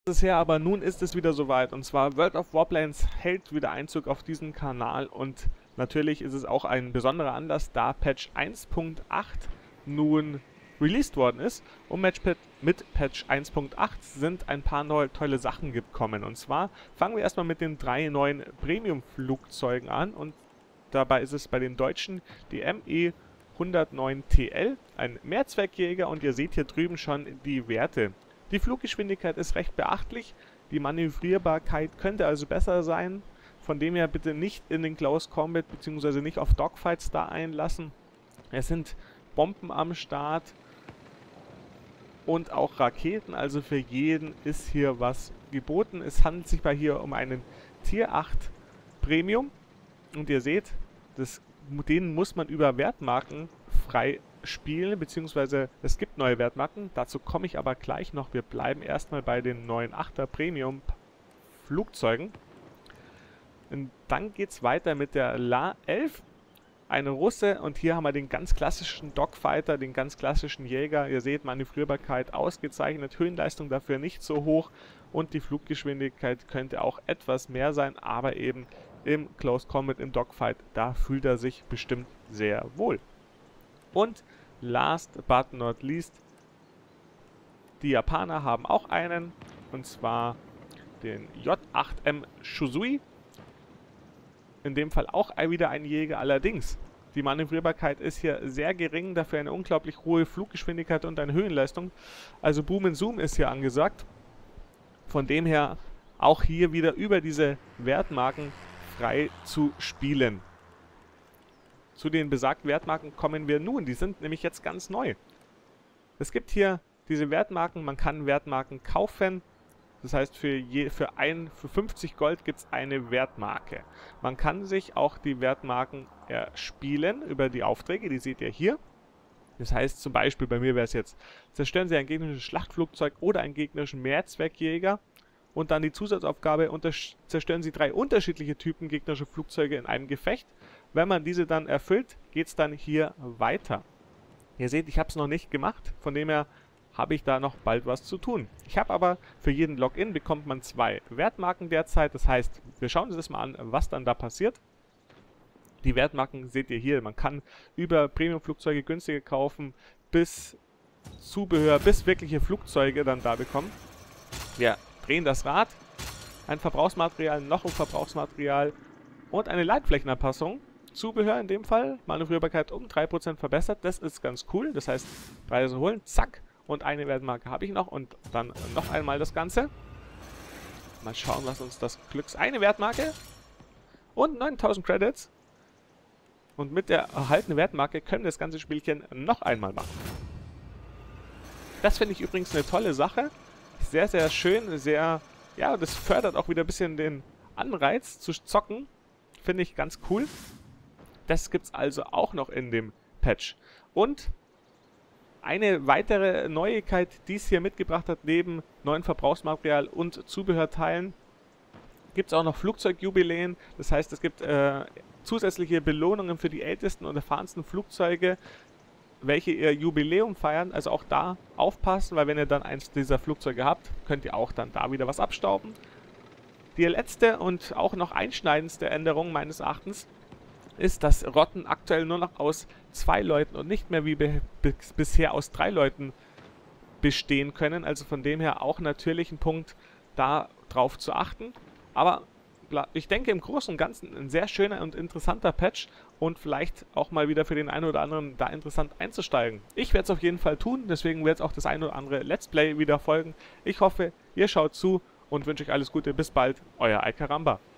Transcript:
Es her, aber nun ist es wieder soweit, und zwar World of Warplanes hält wieder Einzug auf diesen Kanal, und natürlich ist es auch ein besonderer Anlass, da Patch 1.8 nun released worden ist, und mit Patch 1.8 sind ein paar neue tolle Sachen gekommen. Und zwar fangen wir erstmal mit den 3 neuen Premium-Flugzeugen an, und dabei ist es bei den Deutschen die ME 109 TL, ein Mehrzweckjäger, und ihr seht hier drüben schon die Werte. Die Fluggeschwindigkeit ist recht beachtlich, die Manövrierbarkeit könnte also besser sein, von dem her bitte nicht in den Close Combat bzw. nicht auf Dogfights da einlassen. Es sind Bomben am Start und auch Raketen, also für jeden ist hier was geboten. Es handelt sich hier um einen Tier 8 Premium, und ihr seht, den muss man über Wertmarken frei spielen, beziehungsweise es gibt neue Wertmarken, dazu komme ich aber gleich noch. Wir bleiben erstmal bei den neuen 8er Premium Flugzeugen. Und dann geht es weiter mit der La-11, eine Russe, und hier haben wir den ganz klassischen Dogfighter, den ganz klassischen Jäger. Ihr seht, Manövrierbarkeit ausgezeichnet, Höhenleistung dafür nicht so hoch, und die Fluggeschwindigkeit könnte auch etwas mehr sein, aber eben im Close Combat, im Dogfight, da fühlt er sich bestimmt sehr wohl. Und last but not least, die Japaner haben auch einen, und zwar den J8M Shusui. In dem Fall auch wieder ein Jäger, allerdings die Manövrierbarkeit ist hier sehr gering, dafür eine unglaublich hohe Fluggeschwindigkeit und eine Höhenleistung. Also Boom and Zoom ist hier angesagt. Von dem her auch hier wieder über diese Wertmarken frei zu spielen. Zu den besagten Wertmarken kommen wir nun. Die sind nämlich jetzt ganz neu. Es gibt hier diese Wertmarken. Man kann Wertmarken kaufen. Das heißt, für 50 Gold gibt es eine Wertmarke. Man kann sich auch die Wertmarken erspielen über die Aufträge. Die seht ihr hier. Das heißt zum Beispiel, bei mir wäre es jetzt, zerstören Sie ein gegnerisches Schlachtflugzeug oder einen gegnerischen Mehrzweckjäger. Und dann die Zusatzaufgabe, zerstören Sie 3 unterschiedliche Typen gegnerischer Flugzeuge in einem Gefecht. Wenn man diese dann erfüllt, geht es dann hier weiter. Ihr seht, ich habe es noch nicht gemacht, von dem her habe ich da noch bald was zu tun. Ich habe aber für jeden Login bekommt man 2 Wertmarken derzeit. Das heißt, wir schauen uns das mal an, was dann da passiert. Die Wertmarken seht ihr hier. Man kann über Premium-Flugzeuge günstiger kaufen, bis Zubehör, bis wirkliche Flugzeuge dann da bekommen. Wir drehen das Rad. Ein Verbrauchsmaterial, noch ein Verbrauchsmaterial und eine Leitflächenanpassung. Zubehör in dem Fall, Manövrierbarkeit um 3% verbessert. Das ist ganz cool. Das heißt, Preise holen, zack. Und eine Wertmarke habe ich noch, und dann noch einmal das Ganze. Mal schauen, was uns das Glücks... Eine Wertmarke und 9000 Credits. Und mit der erhaltenen Wertmarke können wir das ganze Spielchen noch einmal machen. Das finde ich übrigens eine tolle Sache. Sehr, sehr schön, sehr... Ja, das fördert auch wieder ein bisschen den Anreiz zu zocken. Finde ich ganz cool. Das gibt es also auch noch in dem Patch. Und eine weitere Neuigkeit, die es hier mitgebracht hat, neben neuen Verbrauchsmaterial und Zubehörteilen, gibt es auch noch Flugzeugjubiläen. Das heißt, es gibt zusätzliche Belohnungen für die ältesten und erfahrensten Flugzeuge, welche ihr Jubiläum feiern. Also auch da aufpassen, weil wenn ihr dann eins dieser Flugzeuge habt, könnt ihr auch dann da wieder was abstauben. Die letzte und auch noch einschneidendste Änderung meines Erachtens ist, dass Rotten aktuell nur noch aus 2 Leuten und nicht mehr wie bisher aus 3 Leuten bestehen können. Also von dem her auch natürlich ein Punkt, da drauf zu achten. Aber ich denke im Großen und Ganzen ein sehr schöner und interessanter Patch und vielleicht auch mal wieder für den einen oder anderen da interessant einzusteigen. Ich werde es auf jeden Fall tun, deswegen wird es auch das ein oder andere Let's Play wieder folgen. Ich hoffe, ihr schaut zu und wünsche euch alles Gute. Bis bald, euer Alcaramba.